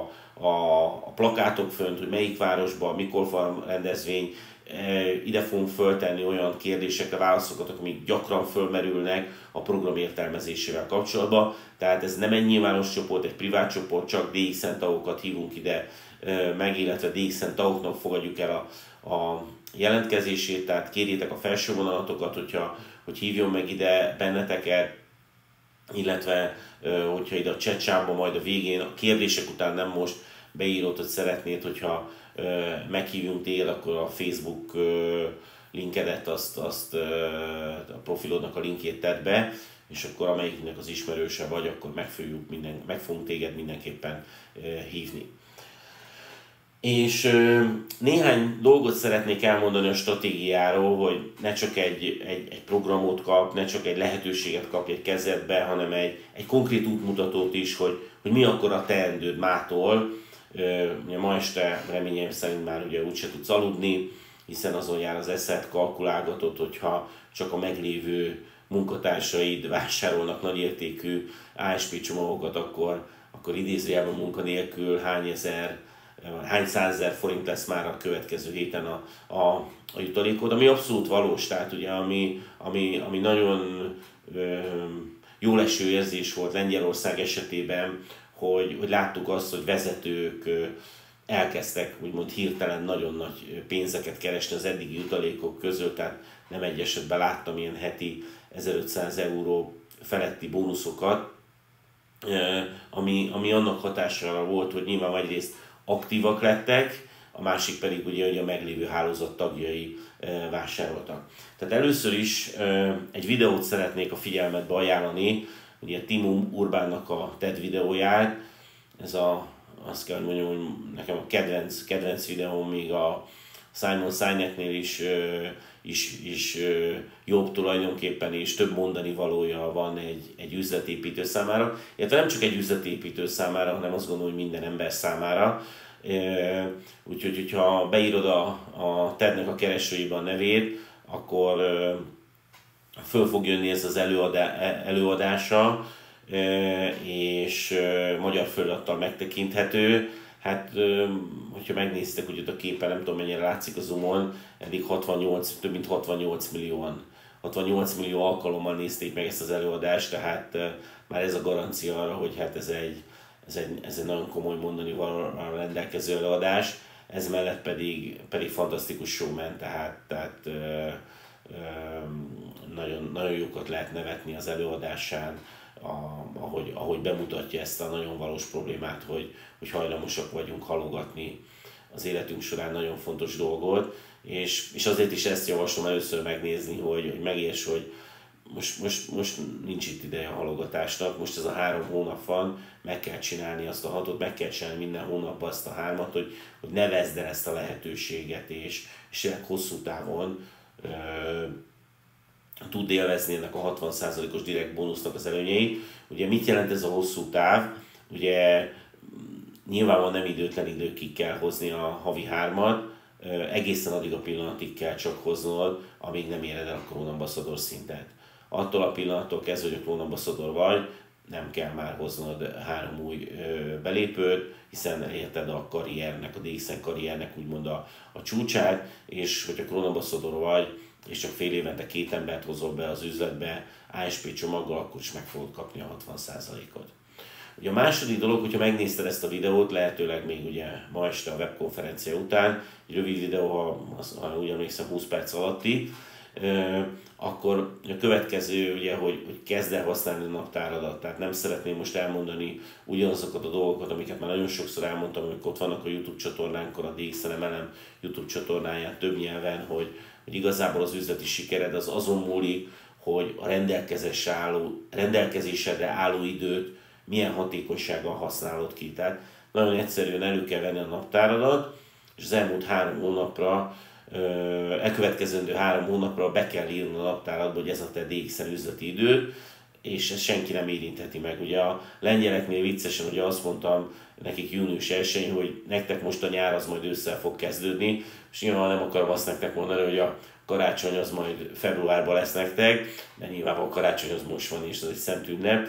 a plakátok fönt, hogy melyik városban, mikor van rendezvény, ide fogunk föltenni olyan kérdésekre válaszokat, amik gyakran fölmerülnek a program értelmezésével kapcsolatban. Tehát ez nem egy nyilvános csoport, egy privát csoport, csak DXN tagokat hívunk ide meg, illetve DXN tagoknak fogadjuk el a jelentkezését, tehát kérjétek a felső vonalatokat, hogy hívjon meg ide benneteket, illetve hogyha ide a chat-sámba majd a végén, a kérdések után nem most beírod, hogy szeretnéd, hogyha meghívjunk téged, akkor a Facebook linkedet, azt a profilodnak a linkjét tedd be, és akkor amelyiknek az ismerőse vagy, akkor meg fogunk téged mindenképpen hívni. És néhány dolgot szeretnék elmondani a stratégiáról, hogy ne csak egy programot kap, ne csak egy lehetőséget kap egy kezedbe, hanem egy konkrét útmutatót is, hogy mi akkor a teendőd mától. Ugye ma este reményeim szerint már ugye úgyse tudsz aludni, hiszen azon jár az eszed, kalkulálgatod, hogyha csak a meglévő munkatársaid vásárolnak nagyértékű ASP csomagokat, akkor idézőjelben munkanélkül hány százezer forint lesz már a következő héten a jutalékod, ami abszolút valós, tehát ugye ami nagyon jól eső érzés volt Lengyelország esetében, hogy láttuk azt, hogy vezetők elkezdtek úgymond hirtelen nagyon nagy pénzeket keresni az eddigi jutalékok közül, tehát nem egy esetben láttam ilyen heti 1500 euró feletti bónuszokat, ami annak hatására volt, hogy nyilván egyrészt aktívak lettek, a másik pedig ugye, hogy a meglévő hálózat tagjai vásároltak. Tehát először is egy videót szeretnék a figyelmetbe ajánlani, ugye Timo Urbánnak a TED videóját, ez azt kell, hogy mondjam, hogy nekem a kedvenc videóm, még a Simon Sineknél is jobb tulajdonképpen, és több mondani valója van egy üzletépítő számára. Illetve nem csak egy üzletépítő számára, hanem azt gondolom, hogy minden ember számára. Úgyhogy, hogyha beírod a TED-nek a keresőibe a nevét, akkor föl fog jönni ez az előadása, és magyar felirattal megtekinthető. Hát, hogyha megnéztek, hogy ott a képen, nem tudom mennyire látszik a zoomon, eddig több mint 68 millió alkalommal nézték meg ezt az előadást, tehát már ez a garancia arra, hogy hát ez egy nagyon komoly mondani valóra rendelkező előadás, ez mellett pedig fantasztikus showman, tehát nagyon, nagyon jókat lehet nevetni az előadásán, ahogy bemutatja ezt a nagyon valós problémát, hogy hajlamosak vagyunk halogatni az életünk során nagyon fontos dolgot, és azért is ezt javaslom először megnézni, hogy megérts, hogy most nincs itt ideje a halogatásnak, most ez a 3 hónap van, meg kell csinálni azt a 6-ot, meg kell csinálni minden hónapban azt a 3-at, hogy ne vezd el ezt a lehetőséget, és hosszú távon tud élvezni ennek a 60%-os direkt bónusznak az előnyeit. Ugye mit jelent ez a hosszú táv? Ugye nyilvánvalóan nem időtlen időkig kell hozni a havi 3-at, egészen addig a pillanatig kell csak hoznod, amíg nem éred el a Clone Ambassador szintet. Attól a pillanattól kezdve, hogy a Clone Ambassador vagy, nem kell már hoznod 3 új belépőt, hiszen elérted a karriernek, a DXN karriernek úgymond a csúcsát, és hogyha Clone Ambassador vagy, és csak fél évente 2 embert hozol be az üzletbe ASP csomaggal, akkor is meg fogod kapni a 60%-ot. Ugye a második dolog, hogyha megnézted ezt a videót, lehetőleg még ugye ma este a webkonferencia után, egy rövid videó, ha úgy emlékszem 20 perc alatti, akkor a következő ugye, hogy kezd el használni a naptáradat. Tehát nem szeretném most elmondani ugyanazokat a dolgokat, amiket már nagyon sokszor elmondtam, amikor ott vannak a YouTube csatornánkon, a DXN MLM YouTube csatornáján több nyelven, hogy igazából az üzleti sikered az azon múlik, hogy a rendelkezésedre álló időt milyen hatékonysággal használod ki. Tehát nagyon egyszerűen elő kell venni a naptáradat, és az elmúlt 3 hónapra, elkövetkezendő 3 hónapra be kell írni a naptáradba, hogy ez a te DXN üzleti időd, és ezt senki nem érintheti meg. Ugye a lengyeleknél viccesen, hogy azt mondtam nekik június 1-én, hogy nektek most a nyár az majd ősszel fog kezdődni, és nyilván nem akarom azt nektek mondani, hogy a karácsony az majd februárban lesz nektek, de nyilván a karácsony az most van, és ez egy szent ünnep,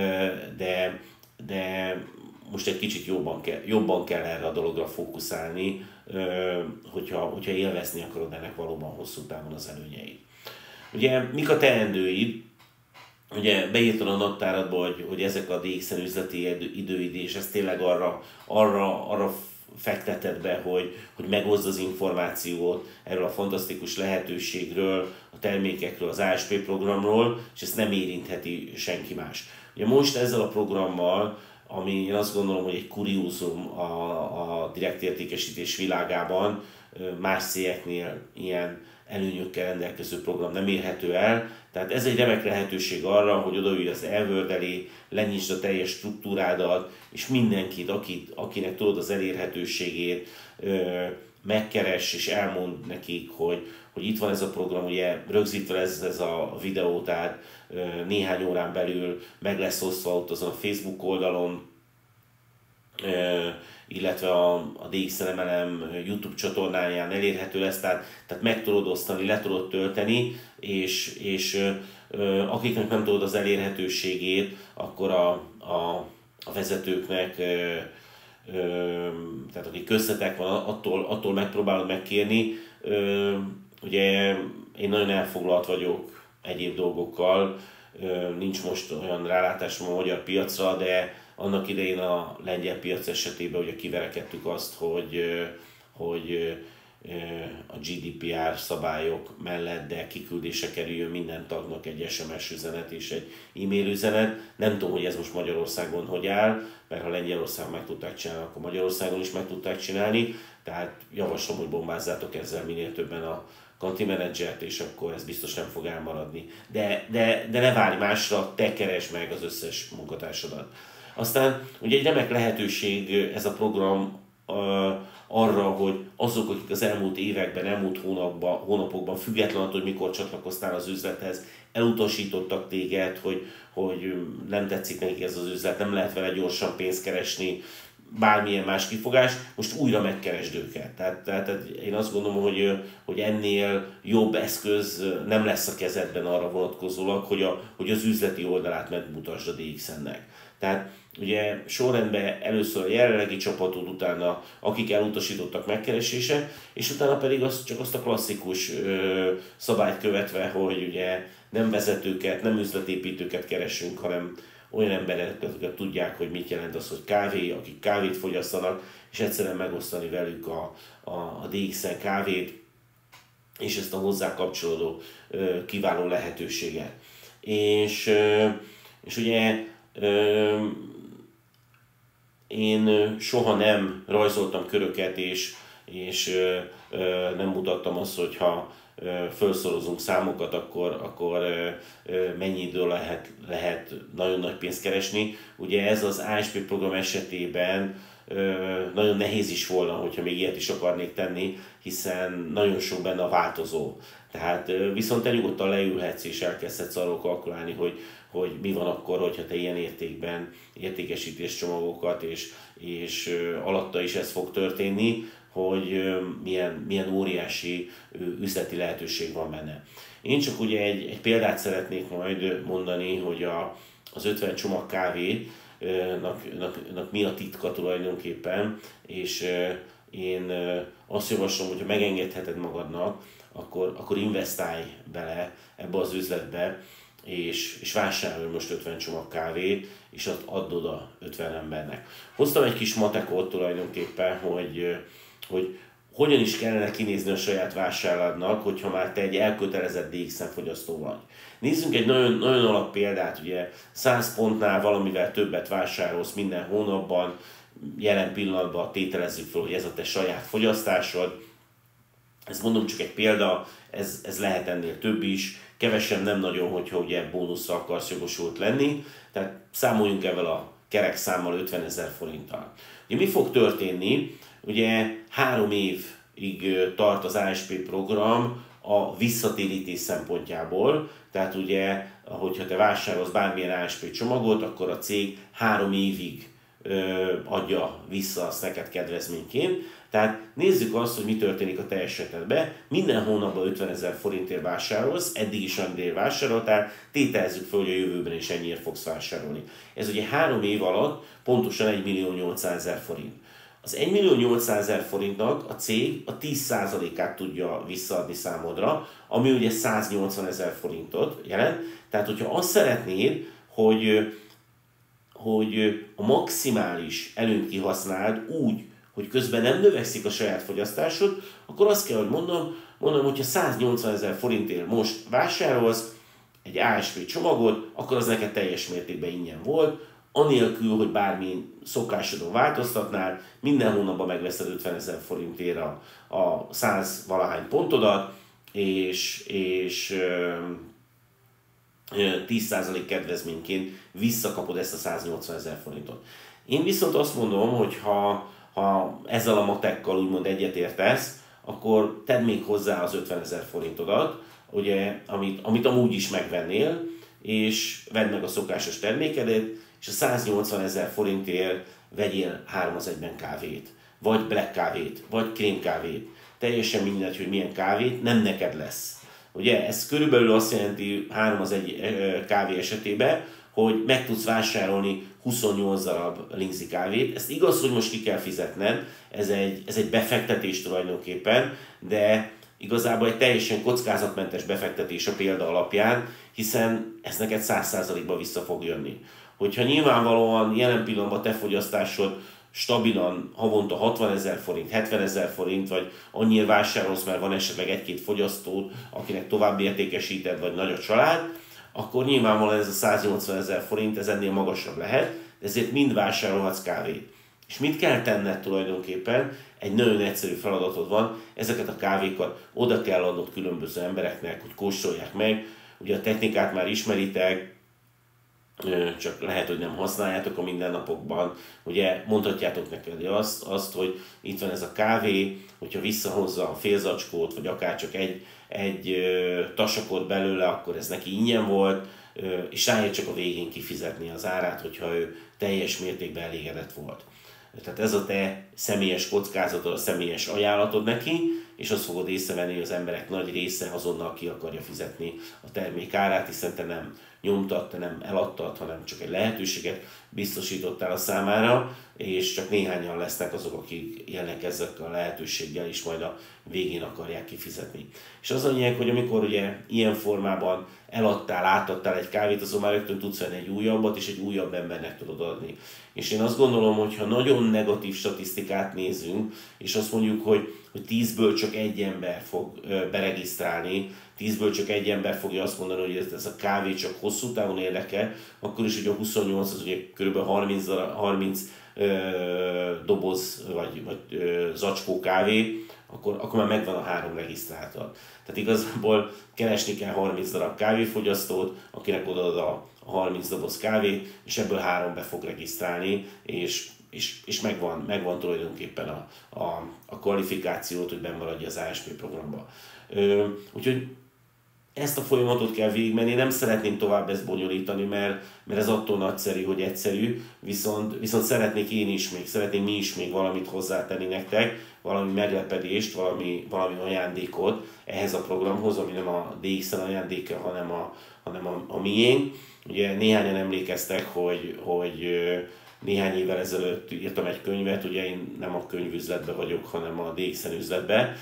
de most egy kicsit jobban kell erre a dologra fókuszálni, hogyha élvezni akarod ennek valóban hosszú távon az előnyeit. Ugye mik a teendőid? Ugye beírtad a naptáradba, hogy ezek a DXN üzleti időid, és ez tényleg arra fekteted be, hogy meghozd az információt erről a fantasztikus lehetőségről, a termékekről, az ASP programról, és ezt nem érintheti senki más. Ugye most ezzel a programmal, ami én azt gondolom, hogy egy kuriózum a direkt értékesítés világában, más cégeknél ilyen előnyökkel rendelkező program nem érhető el. Tehát ez egy remek lehetőség arra, hogy odaülj az eWorld elé, lenyisd a teljes struktúrádat, és mindenkit, akinek tudod az elérhetőségét, megkeress és elmond nekik, hogy itt van ez a program, ugye rögzítve lesz ez a videó, tehát néhány órán belül meg lesz osztva ott azon a Facebook oldalon, illetve a DXNMLM YouTube csatornáján elérhető lesz, tehát meg tudod osztani, le tudod tölteni, és akiknek nem tudod az elérhetőségét, akkor a vezetőknek, tehát akik köztetek van, attól megpróbálod megkérni. Ugye én nagyon elfoglalt vagyok egyéb dolgokkal, nincs most olyan rálátásom a magyar piacra, de annak idején a lengyel piac esetében ugye kiverekedtük azt, hogy a GDPR szabályok mellett, de kiküldése kerüljön minden tagnak egy SMS üzenet és egy e-mail üzenet. Nem tudom, hogy ez most Magyarországon hogy áll, mert ha Lengyelországon meg tudták csinálni, akkor Magyarországon is meg tudták csinálni. Tehát javaslom, hogy bombázzátok ezzel minél többen a Country Managert, és akkor ez biztos nem fog elmaradni. De ne várj másra, te keresd meg az összes munkatársadat. Aztán ugye egy remek lehetőség ez a program arra, hogy azok, akik az elmúlt években, elmúlt hónapokban, függetlenül attól, hogy mikor csatlakoztál az üzlethez, elutasítottak téged, hogy nem tetszik nekik ez az üzlet, nem lehet vele gyorsan pénzt keresni, bármilyen más kifogás, most újra megkeresd őket. Tehát én azt gondolom, hogy ennél jobb eszköz nem lesz a kezedben arra vonatkozólag, hogy az üzleti oldalát megmutasd a DXN-nek. Tehát ugye sorrendben először a jelenlegi csapatod, utána akik elutasítottak megkeresése, és utána pedig csak azt a klasszikus szabályt követve, hogy ugye nem vezetőket, nem üzletépítőket keresünk, hanem olyan embereket, akik tudják, hogy mit jelent az, hogy kávé, akik kávét fogyasztanak, és egyszerűen megosztani velük a DXN kávét, és ezt a hozzá kapcsolódó kiváló lehetőséget. És ugye én soha nem rajzoltam köröket, és nem mutattam azt, hogy ha felszorozunk számokat, akkor mennyi idő lehet nagyon nagy pénzt keresni. Ugye ez az ASP program esetében nagyon nehéz is volna, hogyha még ilyet is akarnék tenni, hiszen nagyon sok benne a változó. Tehát viszont te nyugodtan leülhetsz és elkezdhetsz arról kalkulálni, hogy mi van akkor, hogyha te ilyen értékben értékesítés csomagokat, és alatta is ez fog történni, hogy milyen óriási üzleti lehetőség van benne. Én csak ugye egy példát szeretnék majd mondani, hogy az 50 csomag kávénak mi a titka tulajdonképpen, és én azt javaslom, hogyha megengedheted magadnak, akkor investálj bele ebbe az üzletbe, és vásárolj most 50 csomag kávét, és add oda 50 embernek. Hoztam egy kis matekot tulajdonképpen, hogy hogyan is kellene kinézni a saját vásárladnak, hogyha már te egy elkötelezett DXN fogyasztó vagy. Nézzünk egy nagyon, nagyon alap példát, ugye 100 pontnál valamivel többet vásárolsz minden hónapban, jelen pillanatban tételezzük fel, hogy ez a te saját fogyasztásod. Ez mondom csak egy példa, ez lehet ennél több is, kevesen nem nagyon, hogyha ugye bónuszra akarsz jogosult lenni, tehát számoljunk ezzel a kerek számmal 50 000 forinttal. Ugye mi fog történni? Ugye 3 évig tart az ASP program a visszatérítés szempontjából, tehát ugye, hogyha te vásárolsz bármilyen ASP csomagot, akkor a cég 3 évig adja vissza azt neked kedvezményként. Tehát nézzük azt, hogy mi történik a te esetedben. Minden hónapban 50 000 forintért vásárolsz, eddig is annyiért vásároltál, tételezzük fel, hogy a jövőben is ennyiért fogsz vásárolni. Ez ugye 3 év alatt pontosan 1.800.000 forint. Az 1.800.000 forintnak a cég a 10%-át tudja visszaadni számodra, ami ugye 180.000 forintot jelent. Tehát, hogyha azt szeretnéd, hogy a maximális előnyt kihasználd úgy, hogy közben nem növekszik a saját fogyasztásod, akkor azt kell, hogy mondom, hogyha 180.000 forintért most vásárolsz egy ASP csomagot, akkor az neked teljes mértékben ingyen volt, anélkül, hogy bármi szokásodon változtatnál, minden hónapban megveszed 50 000 forintért a 100 valahány pontodat, és 10% kedvezményként visszakapod ezt a 180 000 forintot. Én viszont azt mondom, hogy ha ezzel a matekkal úgymond egyetértesz, akkor tedd még hozzá az 50 000 forintodat, ugye, amit amúgy is megvennél, és vedd meg a szokásos termékedet, és a 180 000 forintért vegyél 3-1-ben kávét, vagy black kávét, vagy krémkávét. Teljesen mindegy, hogy milyen kávét, nem neked lesz. Ugye ez körülbelül azt jelenti 3-1 kávé esetében, hogy meg tudsz vásárolni 28 darab Lingzi kávét. Ezt igaz, hogy most ki kell fizetned, ez egy befektetés tulajdonképpen, de igazából egy teljesen kockázatmentes befektetés a példa alapján, hiszen ez neked 100%-ban vissza fog jönni. Hogyha nyilvánvalóan jelen pillanatban te fogyasztásod stabilan havonta 60 000 forint, 70 000 forint, vagy annyira vásárolsz, mert van esetleg egy-két fogyasztód, akinek tovább értékesíted, vagy nagy a család, akkor nyilvánvalóan ez a 180 000 forint, ez ennél magasabb lehet, de ezért mind vásárolhatsz kávét. És mit kell tenned tulajdonképpen? Egy nagyon egyszerű feladatod van, ezeket a kávékat oda kell adnod különböző embereknek, hogy kóstolják meg. Ugye a technikát már ismeritek, csak lehet, hogy nem használjátok a mindennapokban. Ugye mondhatjátok neked azt, hogy itt van ez a kávé, hogyha visszahozza a fél zacskót, vagy akár csak egy tasakot belőle, akkor ez neki ingyen volt, és rájön csak a végén kifizetni az árát, hogyha ő teljes mértékben elégedett volt. Tehát ez a te személyes kockázatod, a személyes ajánlatod neki, és azt fogod észrevenni, hogy az emberek nagy része azonnal ki akarja fizetni a termék árát, hiszen te nem nyomtad, te nem eladtad, hanem csak egy lehetőséget biztosítottál a számára, és csak néhányan lesznek azok, akik élnek ezekkel a lehetőséggel, és majd a végén akarják kifizetni. És az a lényeg, hogy amikor ugye ilyen formában eladtál, átadtál egy kávét, azon már rögtön tudsz venni egy újabbat, és egy újabb embernek tudod adni. És én azt gondolom, hogy ha nagyon negatív statisztikát nézünk, és azt mondjuk, hogy 10-ből csak egy ember fog beregisztrálni, 10-ből csak egy ember fogja azt mondani, hogy ez a kávé csak hosszú távon érdekel, akkor is ugye a 28 az ugye kb. 30 doboz vagy zacskó kávé, akkor már megvan a 3 regisztráltad. Tehát igazából keresni kell 30 darab kávéfogyasztót, akinek odaad a 30 doboz kávé, és ebből 3 be fog regisztrálni, és megvan tulajdonképpen a kvalifikációt, hogy benn maradj az ASP programba. Úgyhogy ezt a folyamatot kell végigmenni, nem szeretném tovább ezt bonyolítani, mert ez attól nagyszerű, hogy egyszerű, viszont szeretnénk mi is még valamit hozzátenni nektek, valami meglepedést, valami ajándékot ehhez a programhoz, ami nem a DXN ajándéka, hanem a miénk. Ugye néhányan emlékeztek, hogy néhány évvel ezelőtt írtam egy könyvet, ugye én nem a könyvüzletben vagyok, hanem a DXN üzletben,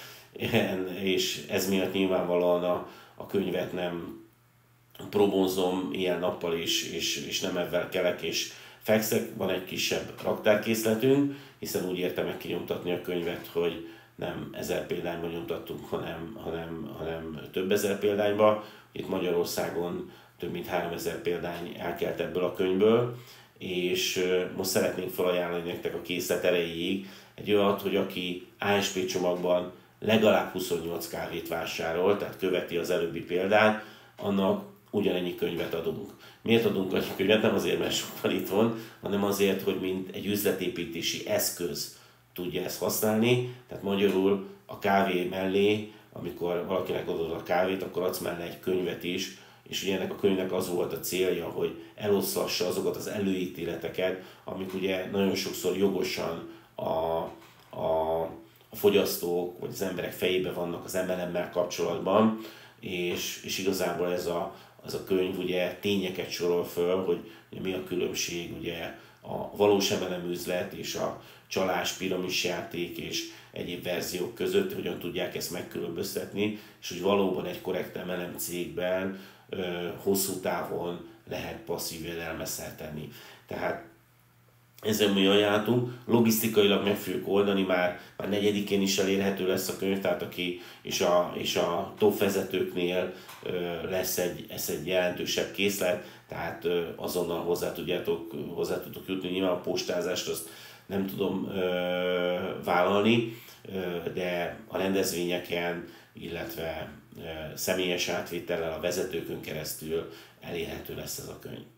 és ez miatt nyilvánvalóan a könyvet nem probonzom ilyen nappal is, és nem ebben kelek és fekszek. Van egy kisebb raktárkészletünk, hiszen úgy értem meg kinyomtatni a könyvet, hogy nem 1000 példányban nyomtattunk, hanem több ezer példányba. Itt Magyarországon több mint 3000 példány elkelt ebből a könyvből, és most szeretnénk felajánlani nektek a készlet erejéig egy olyat, hogy aki ASP csomagban legalább 28 kávét vásárol, tehát követi az előbbi példát, annak ugyanennyi könyvet adunk. Miért adunk annyi könyvet? Nem azért, mert sokkal itt van, hanem azért, hogy mint egy üzletépítési eszköz tudja ezt használni. Tehát magyarul a kávé mellé, amikor valakinek adod a kávét, akkor adsz mellé egy könyvet is, és ugye ennek a könyvnek az volt a célja, hogy eloszlassa azokat az előítéleteket, amik ugye nagyon sokszor jogosan a fogyasztók vagy az emberek fejében vannak az MLM-mel kapcsolatban, és igazából ez a könyv ugye tényeket sorol föl, hogy mi a különbség ugye a valós MLM üzlet és a csalás, piramisjáték és egyéb verziók között, hogyan tudják ezt megkülönböztetni, és hogy valóban egy korrekt MLM cégben hosszú távon lehet passzív jövedelmet szertenni. Tehát ezen mi ajánlatunk, logisztikailag meg fogjuk oldani, már 4-én is elérhető lesz a könyv, tehát aki és a top vezetőknél lesz egy jelentősebb készlet, tehát azonnal hozzá tudtok jutni. Nyilván a postázást azt nem tudom vállalni, de a rendezvényeken, illetve személyes átvétellel a vezetőkön keresztül elérhető lesz ez a könyv.